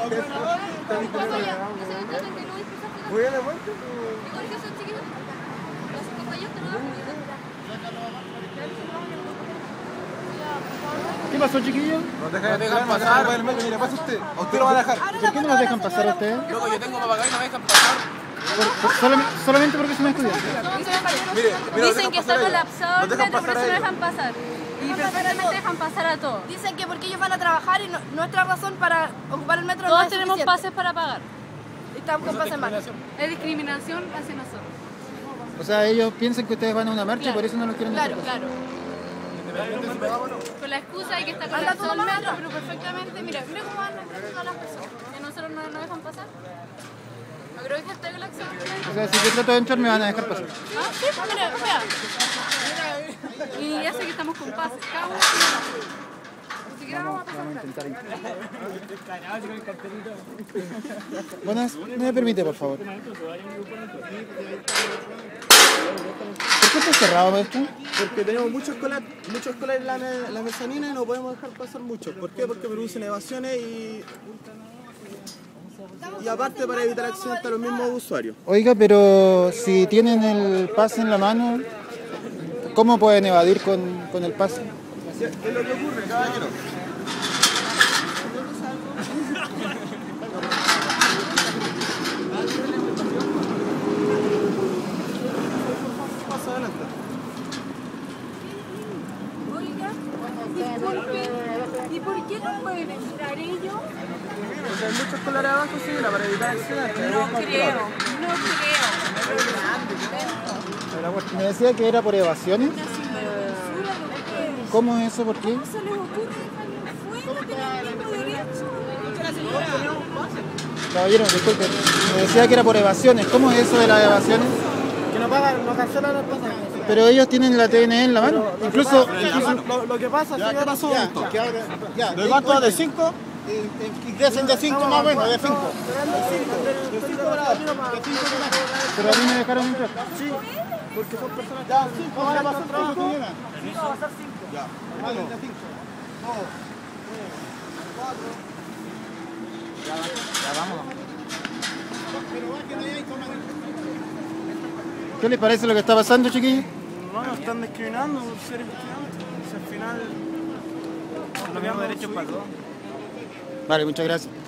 Voy a la vuelta. ¿Qué pasó, chiquillos? Nos dejan pasar. Mira, pasa usted. A usted lo van a dejar. ¿Por qué no nos dejan pasar a ustedes? Loco, yo tengo papagayo y no me dejan pasar. Solamente porque son estudiantes. Dicen que está colapsado el metro, por eso no dejan pasar. Y perfectamente dejan pasar a todos. Dicen que porque ellos van a trabajar y nuestra razón para ocupar el metro Todos no es tenemos suficiente. pases para pagar. Estamos con pases más. Es discriminación hacia nosotros. O sea, ellos piensan que ustedes van a una marcha y por eso no los quieren dejar Claro, pasar. claro. Con la excusa de que está colapsado el metro, pero perfectamente, mira cómo van entrando todas las personas. Que nosotros no nos dejan pasar. No creo que esté colapsado el metro. O sea, si yo trato de entrar me van a dejar pasar. Ah, sí, pues mira, vea. Y ya sé que estamos con pases. Cada uno tiene pases. Ni siquiera vamos a pasar. Vamos a intentar entrar. Buenas, ¿me permite, por favor? ¿Por qué está cerrado esto? Porque tenemos muchos escolares en la mezanina y no podemos dejar pasar mucho. ¿Por qué? Porque producen evasiones y aparte para evitar accidentes a los mismos usuarios. Oiga, pero si tienen el pase en la mano, ¿cómo pueden evadir con el pase? ¿Qué es lo que ocurre, caballero? Pasa adelante. Oiga, disculpe, ¿y por qué no pueden entrar ellos? Porque hay muchos escolares abajo, señora, para evitar accidentes. No creo. Pero, me decía que era por evasiones. ¿Cómo es eso? ¿Por qué? ¿Cómo se les ocurre dejarnos fuera? Tienen el mismo derecho. Caballero, disculpe, me decía que era por evasiones. ¿Cómo es eso de las evasiones? Que no pagan, no cancelan los pasajes. Pero ellos tienen la TNE en la mano. Incluso Lo que pasa es que ahora son esto. ¿Lo cuánto de 5? Y crecen de 5 más o menos, de 5. pero a mí me dejaron entrar. Sí, porque son personas que... Ya, 5 van a pasar trabajo. Sí, va a pasar 5. Ya, vale, de 5. 2, 4. Ya vámonos. Pero bajen allá y tomen. ¿Qué les parece lo que está pasando, chiquillos? No, nos están discriminando por ser estudiantes. Si al final... Los mismos derechos para todos. Vale, muchas gracias.